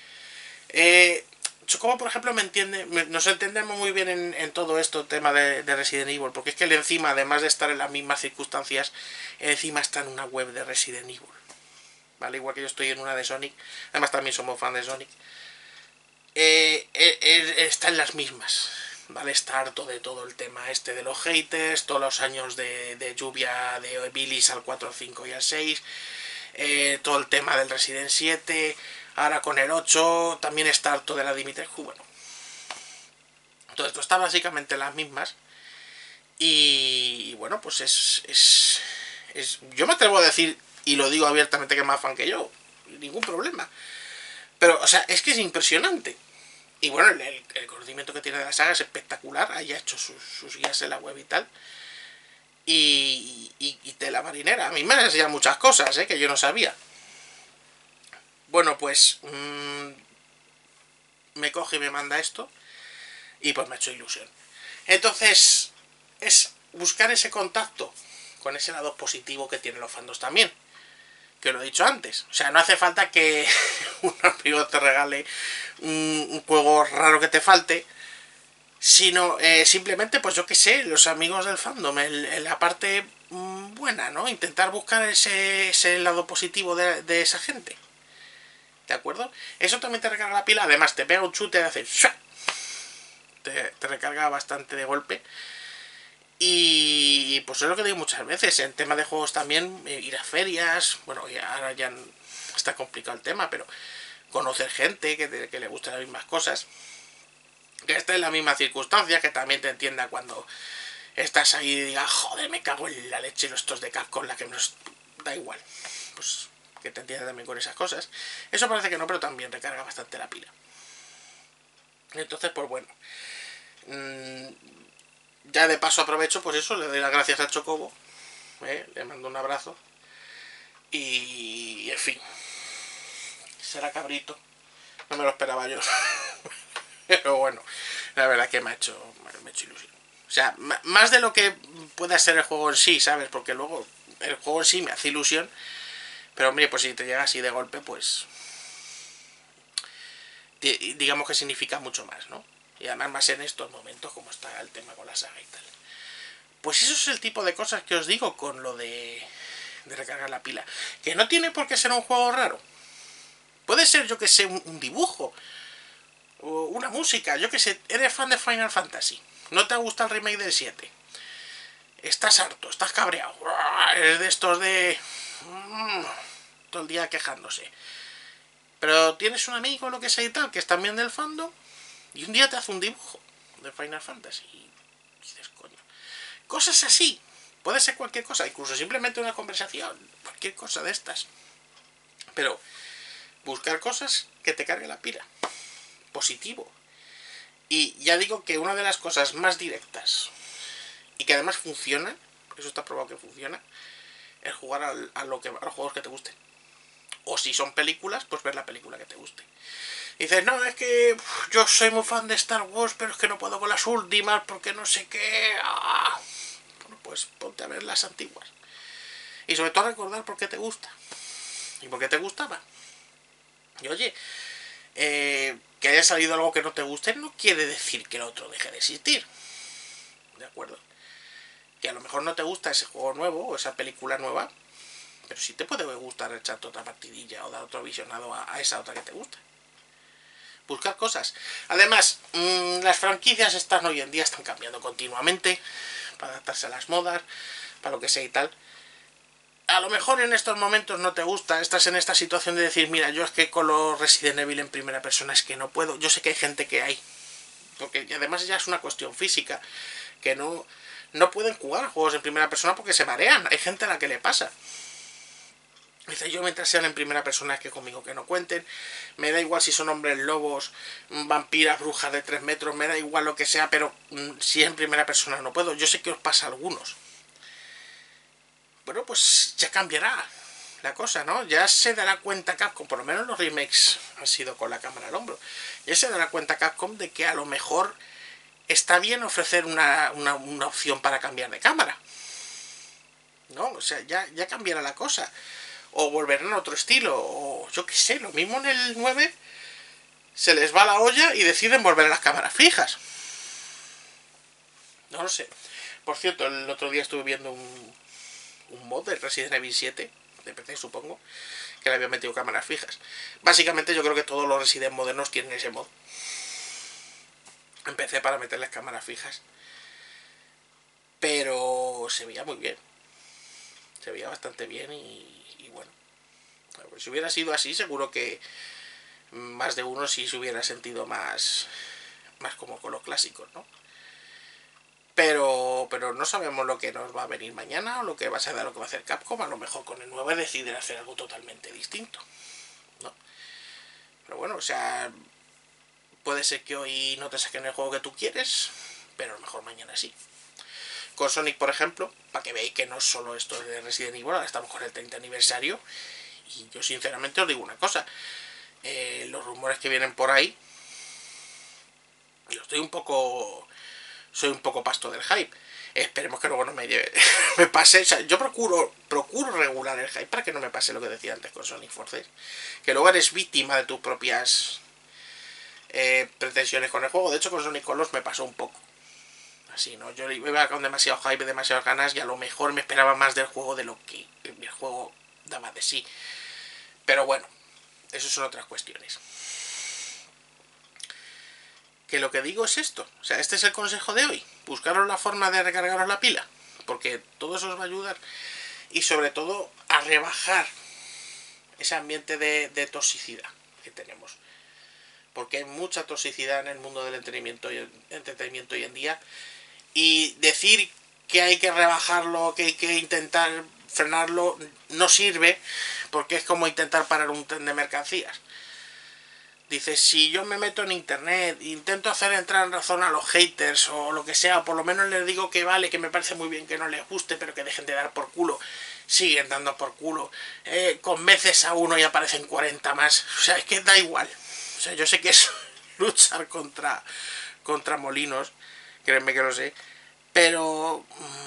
Chocobo, por ejemplo, nos entendemos muy bien en todo esto, tema de Resident Evil, porque es que él encima, además de estar en las mismas circunstancias, encima está en una web de Resident Evil, ¿vale? Igual que yo estoy en una de Sonic, además también somos fan de Sonic. Está en las mismas, ¿vale? Está harto de todo el tema este de los haters, todos los años de lluvia de Billys al 4, 5 y al 6, todo el tema del Resident 7, ahora con el 8, también está harto de la Dimitrescu. Bueno, todo esto está básicamente en las mismas. Y bueno, pues es yo me atrevo a decir, y lo digo abiertamente, que es más fan que yo, ningún problema. Pero, o sea, es que es impresionante. Y bueno, el conocimiento que tiene de la saga es espectacular. Haya hecho sus guías en la web y tal. Y tela marinera. A mí me han enseñado muchas cosas, que yo no sabía. Bueno, pues me coge y me manda esto. Y pues me ha hecho ilusión. Entonces, es buscar ese contacto con ese lado positivo que tienen los fandoms también. Que lo he dicho antes. O sea, no hace falta que un amigo te regale un juego raro que te falte sino simplemente, pues yo qué sé, los amigos del fandom, la parte buena, ¿no? Intentar buscar ese lado positivo de esa gente. ¿De acuerdo? Eso también te recarga la pila, además te pega un chute y hace ¡shua! Te recarga bastante de golpe. Y pues es lo que digo muchas veces, en tema de juegos también, ir a ferias, bueno, ahora ya está complicado el tema, pero conocer gente que le gusten las mismas cosas, que esté en la misma circunstancia, que también te entienda cuando estás ahí y digas, joder, me cago en la leche los estos de Capcom, la que nos da igual. Pues que te entienda también con esas cosas. Eso parece que no, pero también recarga bastante la pila. Entonces, pues bueno. Ya de paso aprovecho, pues eso, le doy las gracias a Chocobo. Le mando un abrazo. Y en fin. Será cabrito. No me lo esperaba yo. Pero bueno, la verdad que me ha hecho ilusión. O sea, más de lo que pueda ser el juego en sí, ¿sabes? Porque luego el juego en sí me hace ilusión. Pero hombre, pues si te llega así de golpe, pues digamos que significa mucho más, ¿no? Y además más en estos momentos como está el tema con la saga y tal. Pues eso es el tipo de cosas que os digo con lo de recargar la pila. Que no tiene por qué ser un juego raro. Puede ser, yo que sé, un dibujo. O una música, yo que sé. Eres fan de Final Fantasy. No te gusta el remake del 7. Estás harto, estás cabreado. Eres de estos de... todo el día quejándose. Pero tienes un amigo, lo que sea y tal, que es también del fandom. Y un día te hace un dibujo de Final Fantasy. Y dices, coño. Cosas así. Puede ser cualquier cosa, incluso simplemente una conversación. Cualquier cosa de estas. Pero buscar cosas que te cargue la pila. Positivo. Y ya digo que una de las cosas más directas y que además funciona, eso está probado que funciona, es jugar a los juegos que te gusten. O si son películas, pues ver la película que te guste. Y dices, no, es que yo soy muy fan de Star Wars, pero es que no puedo con las últimas porque no sé qué. Bueno, pues ponte a ver las antiguas. Y sobre todo recordar por qué te gusta. Y por qué te gustaba. Y oye, que haya salido algo que no te guste no quiere decir que el otro deje de existir. ¿De acuerdo? Que a lo mejor no te gusta ese juego nuevo o esa película nueva, pero sí te puede gustar echarte otra partidilla o dar otro visionado a esa otra que te gusta. Buscar cosas. Además, las franquicias están hoy en día están cambiando continuamente para adaptarse a las modas, para lo que sea y tal. A lo mejor en estos momentos no te gusta, estás en esta situación de decir, mira, yo es que con los Resident Evil en primera persona es que no puedo. Yo sé que hay gente que hay, porque además ya es una cuestión física, que no pueden jugar juegos en primera persona porque se marean. Hay gente a la que le pasa. Dice, yo mientras sean en primera persona es que conmigo que no cuenten. Me da igual si son hombres lobos, vampiras, brujas de 3 metros, me da igual lo que sea, pero si es en primera persona no puedo. Yo sé que os pasa a algunos. Bueno, pues ya cambiará la cosa, ¿no? Ya se dará cuenta Capcom, por lo menos los remakes han sido con la cámara al hombro. Ya se dará cuenta Capcom de que a lo mejor está bien ofrecer una opción para cambiar de cámara. ¿No? O sea, ya cambiará la cosa. O volverán a otro estilo. O yo qué sé, lo mismo en el 9 se les va la olla y deciden volver a las cámaras fijas. No lo sé. Por cierto, el otro día estuve viendo un mod de Resident Evil 7, de PC supongo, que le había metido cámaras fijas. Básicamente yo creo que todos los Resident modernos tienen ese mod. Empecé para meterles cámaras fijas. Pero se veía muy bien. Se veía bastante bien y bueno. Pues si hubiera sido así, seguro que más de uno sí se hubiera sentido más como con los clásicos, ¿no? Pero no sabemos lo que nos va a venir mañana o lo que va a ser lo que va a hacer Capcom. A lo mejor con el 9 deciden hacer algo totalmente distinto, ¿no? Pero bueno, o sea, puede ser que hoy no te saquen el juego que tú quieres, pero a lo mejor mañana sí. Con Sonic, por ejemplo, para que veáis que no solo esto de Resident Evil, ahora estamos con el 30 aniversario. Y yo sinceramente os digo una cosa, los rumores que vienen por ahí, yo soy un poco pasto del hype. Esperemos que luego no me lleve, me pase. O sea, yo procuro regular el hype para que no me pase lo que decía antes con Sonic Forces. Que luego eres víctima de tus propias pretensiones con el juego. De hecho, con Sonic Colors me pasó un poco así, ¿no? Yo iba con demasiado hype, demasiadas ganas, y a lo mejor me esperaba más del juego de lo que el juego daba de sí. Pero bueno, eso son otras cuestiones. Que lo que digo es esto, o sea, este es el consejo de hoy: buscaros la forma de recargaros la pila, porque todo eso os va a ayudar, y sobre todo a rebajar ese ambiente de toxicidad que tenemos, porque hay mucha toxicidad en el mundo del entretenimiento hoy en día, y decir que hay que rebajarlo, que hay que intentar frenarlo, no sirve, porque es como intentar parar un tren de mercancías. Dices, si yo me meto en internet, intento hacer entrar en razón a los haters o lo que sea, por lo menos les digo que vale, que me parece muy bien que no les guste, pero que dejen de dar por culo. Siguen dando por culo. Convences a uno y aparecen 40 más. O sea, es que da igual. O sea, yo sé que es luchar contra molinos, créeme que lo sé, pero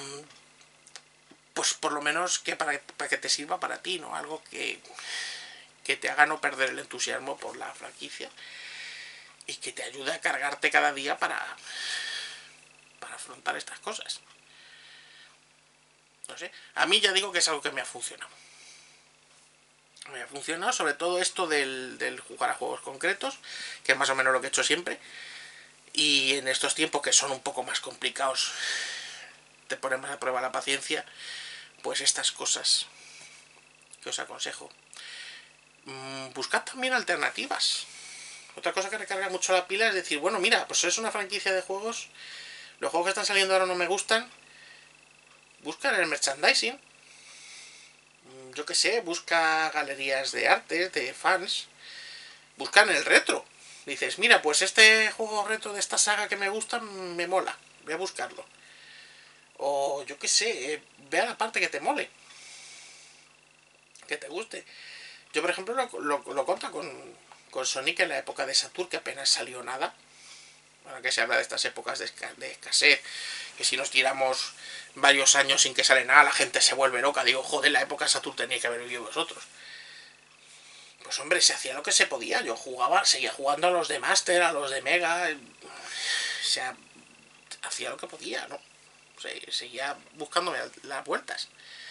pues por lo menos que para que te sirva para ti, ¿no? Algo que te haga no perder el entusiasmo por la franquicia y que te ayude a cargarte cada día para afrontar estas cosas. No sé, a mí ya digo que es algo que me ha funcionado. Me ha funcionado sobre todo esto del jugar a juegos concretos, que es más o menos lo que he hecho siempre. Y en estos tiempos que son un poco más complicados, te ponen más a prueba la paciencia, pues estas cosas que os aconsejo. Buscad también alternativas. Otra cosa que recarga mucho la pila es decir, bueno, mira, pues es una franquicia de juegos, los juegos que están saliendo ahora no me gustan, buscan el merchandising. Yo qué sé, busca galerías de arte, de fans, buscan el retro. Dices, mira, pues este juego retro de esta saga que me gusta me mola, voy a buscarlo. O yo qué sé, vea la parte que te mole, que te guste. Yo, por ejemplo, lo conto con Sonic en la época de Saturn, que apenas salió nada. Ahora que se habla de estas épocas de escasez, que si nos tiramos varios años sin que sale nada, la gente se vuelve loca. Digo, joder, la época Saturn tenía que haber vivido vosotros. Pues hombre, se hacía lo que se podía. Yo seguía jugando a los de Master, a los de Mega. O sea, hacía lo que podía, ¿no? O sea, seguía buscándome las vueltas.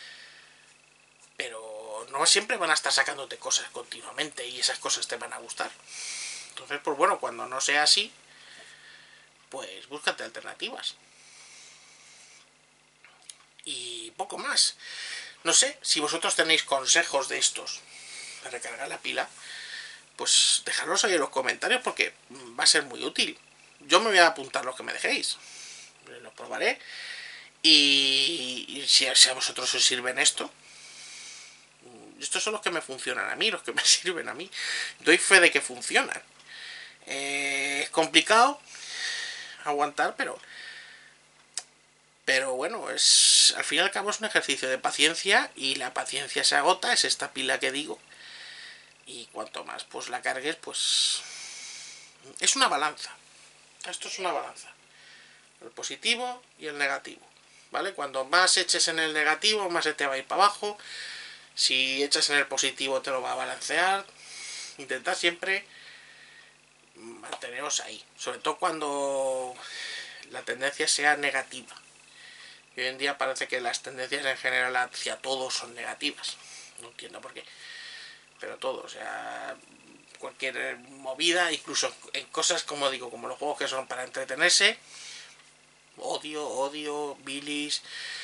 Pero no siempre van a estar sacándote cosas continuamente y esas cosas te van a gustar. Entonces, pues bueno, cuando no sea así, pues búscate alternativas. Y poco más. No sé, si vosotros tenéis consejos de estos para recargar la pila, pues dejadlos ahí en los comentarios, porque va a ser muy útil. Yo me voy a apuntar los que me dejéis, los probaré, y si a vosotros os sirven estos son los que me funcionan a mí, los que me sirven a mí. Doy fe de que funcionan. Es complicado aguantar, pero bueno, al fin y al cabo es un ejercicio de paciencia, y la paciencia se agota, es esta pila que digo, y cuanto más pues la cargues, pues es una balanza. Esto es una balanza, el positivo y el negativo, ¿vale? Cuando más eches en el negativo, más se te va a ir para abajo. Si echas en el positivo, te lo va a balancear. Intentad siempre manteneros ahí, sobre todo cuando la tendencia sea negativa. Y hoy en día parece que las tendencias en general hacia todos son negativas. No entiendo por qué, pero todo, o sea, cualquier movida, incluso en cosas como digo, como los juegos que son para entretenerse, odio, bilis.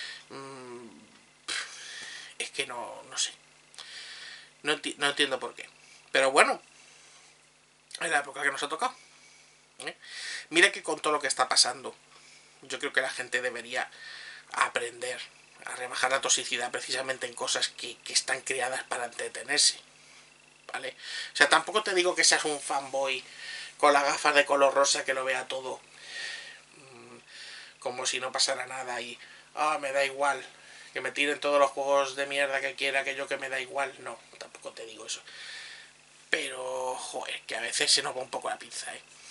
Es que no sé. No entiendo por qué. Pero bueno, es la época que nos ha tocado. Mira que con todo lo que está pasando, yo creo que la gente debería aprender a rebajar la toxicidad precisamente en cosas que están creadas para entretenerse, ¿vale? O sea, tampoco te digo que seas un fanboy con las gafas de color rosa que lo vea todo como si no pasara nada y me da igual, que me tiren todos los juegos de mierda que quiera, que yo que me da igual. No, tampoco te digo eso. Pero, joder, que a veces se nos va un poco la pinza,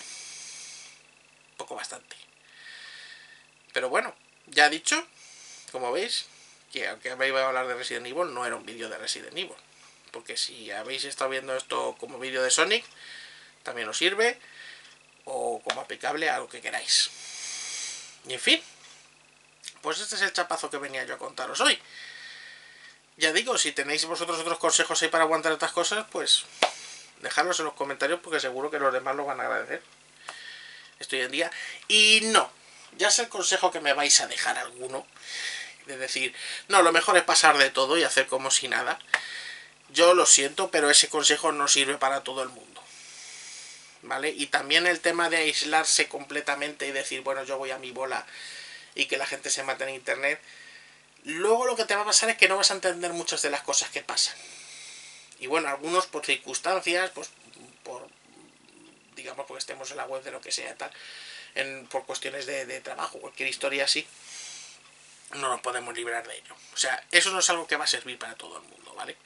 un poco bastante. Pero bueno, ya dicho, como veis, que aunque me iba a hablar de Resident Evil, no era un vídeo de Resident Evil. Porque si habéis estado viendo esto como vídeo de Sonic, también os sirve. o como aplicable a lo que queráis. Y en fin, pues este es el chapazo que venía yo a contaros hoy. Ya digo, si tenéis vosotros otros consejos ahí para aguantar estas cosas, pues dejadlos en los comentarios porque seguro que los demás lo van a agradecer. Estoy en día. Y no, ya sé el consejo que me vais a dejar alguno, de decir, no, lo mejor es pasar de todo y hacer como si nada. Yo lo siento, pero ese consejo no sirve para todo el mundo, ¿vale? Y también el tema de aislarse completamente y decir, bueno, yo voy a mi bola y que la gente se mate en internet. Luego lo que te va a pasar es que no vas a entender muchas de las cosas que pasan. Y bueno, algunos por circunstancias, pues por, digamos, porque estemos en la web de lo que sea, tal, por cuestiones de trabajo, cualquier historia así, no nos podemos librar de ello. O sea, eso no es algo que va a servir para todo el mundo, ¿vale?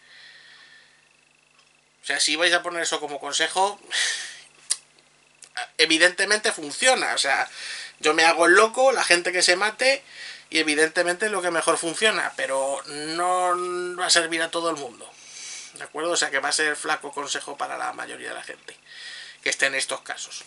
O sea, si vais a poner eso como consejo, evidentemente funciona. O sea, yo me hago el loco, la gente que se mate, y evidentemente es lo que mejor funciona, pero no va a servir a todo el mundo, ¿de acuerdo? O sea, que va a ser flaco consejo para la mayoría de la gente que esté en estos casos.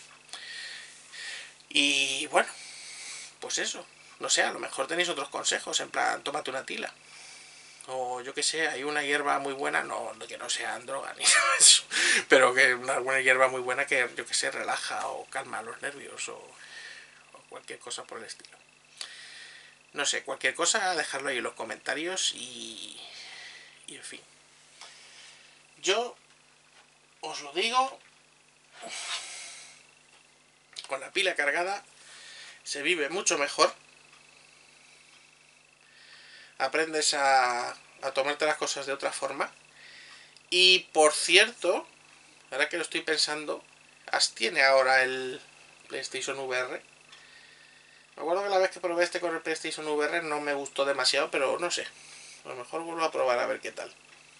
Y bueno, pues eso, no sé, a lo mejor tenéis otros consejos, en plan, tómate una tila. O yo que sé, hay una hierba muy buena, no que no sean droga ni eso, pero que una buena hierba muy buena que yo que sé, relaja o calma los nervios o cualquier cosa por el estilo. No sé, cualquier cosa, dejadlo ahí en los comentarios y en fin. Yo os lo digo, con la pila cargada se vive mucho mejor. Aprendes a tomarte las cosas de otra forma. Y por cierto, ahora que lo estoy pensando, tiene ahora el PlayStation VR. Me acuerdo que la vez que probé este con el PlayStation VR no me gustó demasiado, pero no sé. A lo mejor vuelvo a probar a ver qué tal.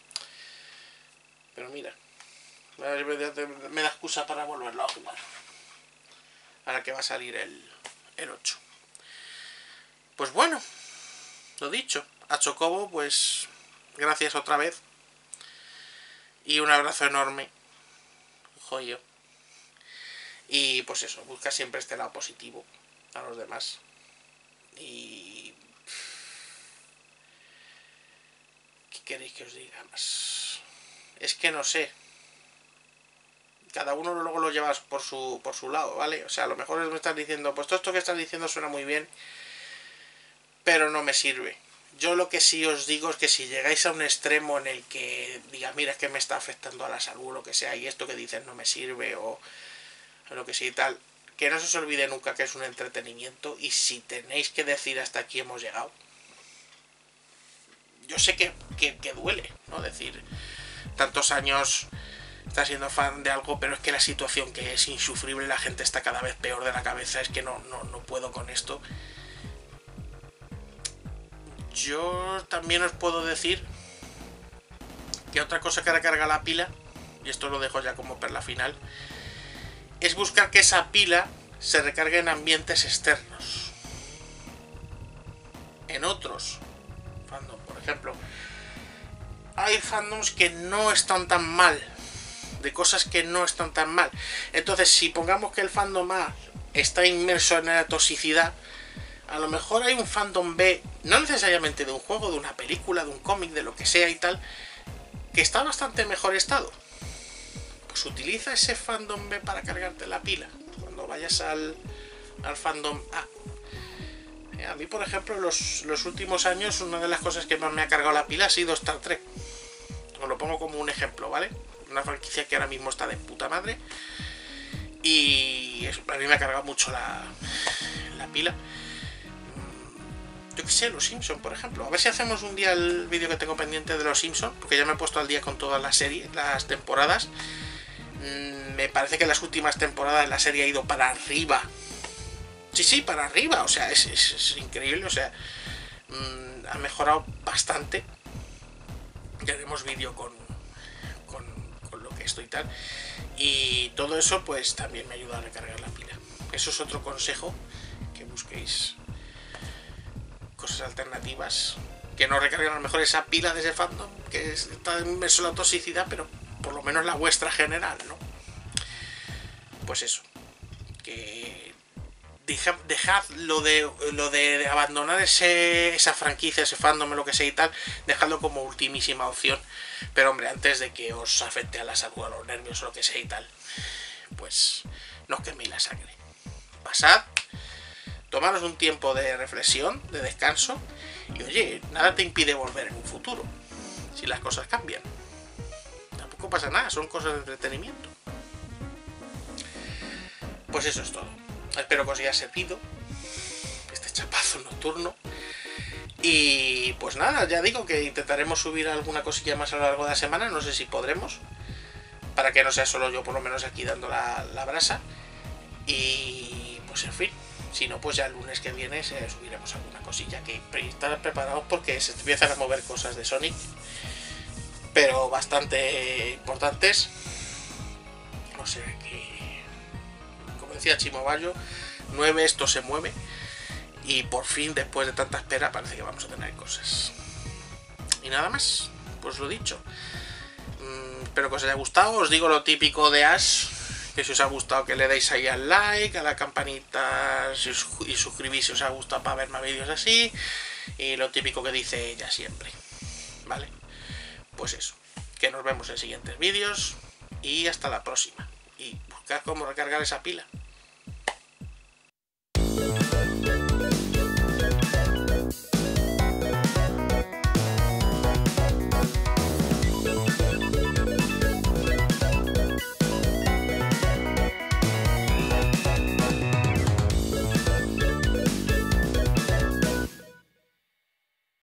Pero mira, me da excusa para volverlo a jugar. Ahora que va a salir el 8. Pues bueno, lo dicho. A Chocobo, pues gracias otra vez. Y un abrazo enorme. Joyo. Y pues eso, busca siempre este lado positivo a los demás. Y ¿qué queréis que os diga más? Es que no sé. Cada uno luego lo lleva por su lado, ¿vale? O sea, a lo mejor me estás diciendo, pues todo esto que estás diciendo suena muy bien, pero no me sirve. Yo lo que sí os digo es que si llegáis a un extremo en el que diga, mira, es que me está afectando a la salud o lo que sea, y esto que dices no me sirve o lo que sea y tal, que no se os olvide nunca que es un entretenimiento, y si tenéis que decir hasta aquí hemos llegado, yo sé que duele, ¿no? Decir, tantos años estás siendo fan de algo, pero es que la situación que es insufrible, la gente está cada vez peor de la cabeza, es que no puedo con esto. Yo también os puedo decir que otra cosa que recarga la pila, y esto lo dejo ya como perla final, es buscar que esa pila se recargue en ambientes externos. En otros fandom, por ejemplo, hay fandoms que no están tan mal, de cosas que no están tan mal. Entonces, si pongamos que el fandom A está inmerso en la toxicidad, a lo mejor hay un fandom B, no necesariamente de un juego, de una película, de un cómic, de lo que sea y tal, que está bastante mejor estado. Pues utiliza ese fandom B para cargarte la pila cuando vayas al fandom A. A mí, por ejemplo, los últimos años, una de las cosas que más me ha cargado la pila ha sido Star Trek. Os lo pongo como un ejemplo, ¿vale? Una franquicia que ahora mismo está de puta madre. Y a mí me ha cargado mucho la pila. Yo que sé, los Simpsons, por ejemplo. A ver si hacemos un día el vídeo que tengo pendiente de los Simpsons, porque ya me he puesto al día con todas las series, las temporadas. Me parece que las últimas temporadas la serie ha ido para arriba. Sí, para arriba. O sea, es increíble. O sea, ha mejorado bastante. Ya haremos vídeo con lo que estoy y tal. Y todo eso, pues también me ayuda a recargar la pila. Eso es otro consejo, que busquéis cosas alternativas que no recarguen a lo mejor esa pila de ese fandom que está inmerso en la toxicidad, pero por lo menos la vuestra general, ¿no? Pues eso, que dejad lo de abandonar esa franquicia, ese fandom, lo que sea y tal, dejadlo como ultimísima opción. Pero hombre, antes de que os afecte a la salud, a los nervios o lo que sea y tal, pues no os queméis la sangre. Pasad, tomaros un tiempo de reflexión, de descanso, y oye, nada te impide volver en un futuro, si las cosas cambian. Tampoco pasa nada, son cosas de entretenimiento. Pues eso es todo. Espero que os haya servido este chapazo nocturno. Y pues nada, ya digo que intentaremos subir alguna cosilla más a lo largo de la semana. No sé si podremos, para que no sea solo yo por lo menos aquí dando la brasa. Y pues en fin, si no, pues ya el lunes que viene subiremos alguna cosilla, que estar preparados porque se empiezan a mover cosas de Sonic, pero bastante importantes. O sea que, como decía Chimo Bayo, 9 esto se mueve. Y por fin, después de tanta espera, parece que vamos a tener cosas. Y nada más, pues lo dicho. Espero que os haya gustado. Os digo lo típico de Ash, que si os ha gustado que le deis ahí al like, a la campanita y suscribís si os ha gustado para ver más vídeos así. Y lo típico que dice ella siempre. ¿Vale? Pues eso. Que nos vemos en siguientes vídeos. Y hasta la próxima. Y buscad cómo recargar esa pila.